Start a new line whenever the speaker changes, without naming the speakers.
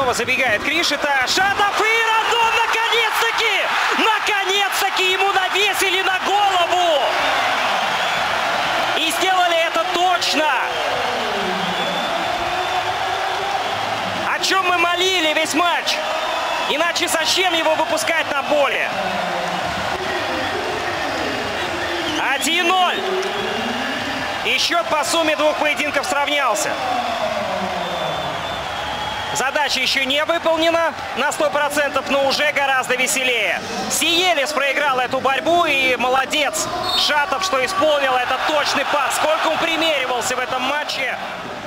снова забегает Кришита. Шатов и Рандон, наконец-таки! Наконец-таки ему навесили на голову! И сделали это точно! О чем мы молили весь матч? Иначе зачем его выпускать на поле? 1-0. И счет по сумме двух поединков сравнялся. Задача еще не выполнена на 100%, но уже гораздо веселее. Сиелис проиграл эту борьбу, и молодец Шатов, что исполнил этот точный пас. Сколько он примеривался в этом матче.